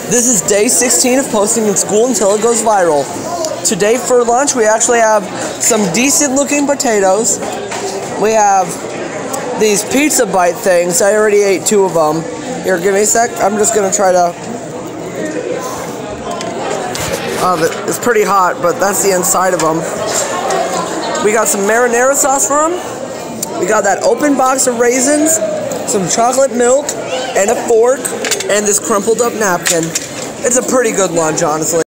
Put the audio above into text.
This is day 16 of posting in school until it goes viral. Today for lunch we actually have some decent looking potatoes. We have these pizza bite things. I already ate 2 of them. Here, give me a sec. I'm just going to try to... it's pretty hot, but that's the inside of them. We got some marinara sauce for them. We got that open box of raisins, some chocolate milk, and a fork, and this crumpled up napkin. It's a pretty good lunch, honestly.